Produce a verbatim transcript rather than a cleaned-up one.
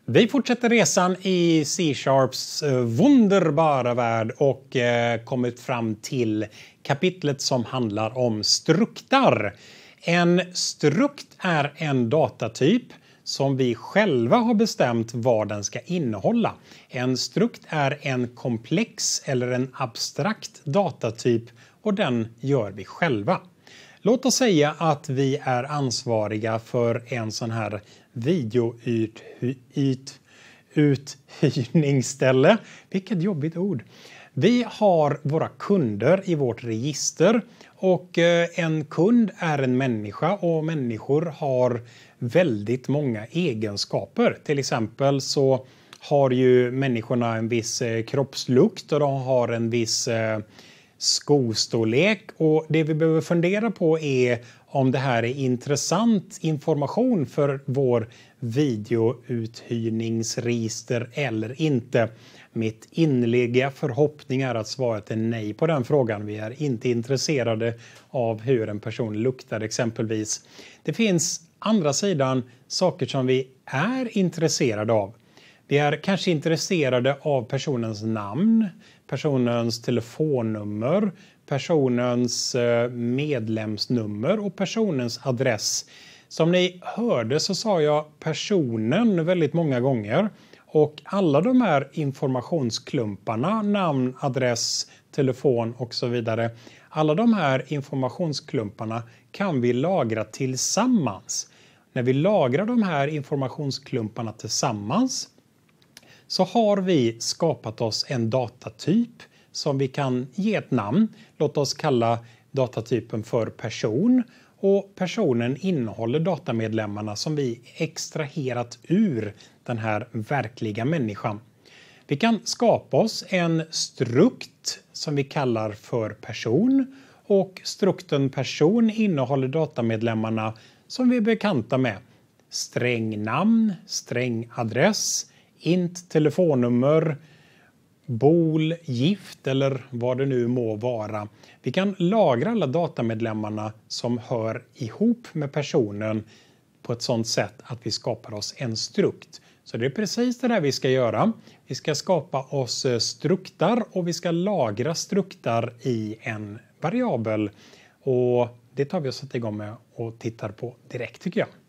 Vi fortsätter resan i C-Sharps wunderbara värld och eh, kommit fram till kapitlet som handlar om struktar. En strukt är en datatyp som vi själva har bestämt vad den ska innehålla. En strukt är en komplex eller en abstrakt datatyp och den gör vi själva. Låt oss säga att vi är ansvariga för en sån här videouthyrningsställe. Vilket jobbigt ord. Vi har våra kunder i vårt register och en kund är en människa och människor har väldigt många egenskaper. Till exempel så har ju människorna en viss kroppslukt och de har en viss skostorlek, och det vi behöver fundera på är om det här är intressant information för vår videouthyrningsregister eller inte. Mitt inlägga förhoppning är att svaret är nej på den frågan. Vi är inte intresserade av hur en person luktar exempelvis. Det finns andra sidan saker som vi är intresserade av. Vi är kanske intresserade av personens namn, personens telefonnummer, personens medlemsnummer och personens adress. Som ni hörde så sa jag personen väldigt många gånger. Och alla de här informationsklumparna, namn, adress, telefon och så vidare. Alla de här informationsklumparna kan vi lagra tillsammans. När vi lagrar de här informationsklumparna tillsammans så har vi skapat oss en datatyp som vi kan ge ett namn. Låt oss kalla datatypen för person. Och personen innehåller datamedlemmarna som vi extraherat ur den här verkliga människan. Vi kan skapa oss en strukt som vi kallar för person. Och strukten person innehåller datamedlemmarna som vi är bekanta med. Strängnamn, strängadress, int telefonnummer, bol, gift eller vad det nu må vara. Vi kan lagra alla datamedlemmarna som hör ihop med personen på ett sådant sätt att vi skapar oss en strukt. Så det är precis det där vi ska göra. Vi ska skapa oss struktar och vi ska lagra struktar i en variabel. Och det tar vi och sätter igång med och tittar på direkt tycker jag.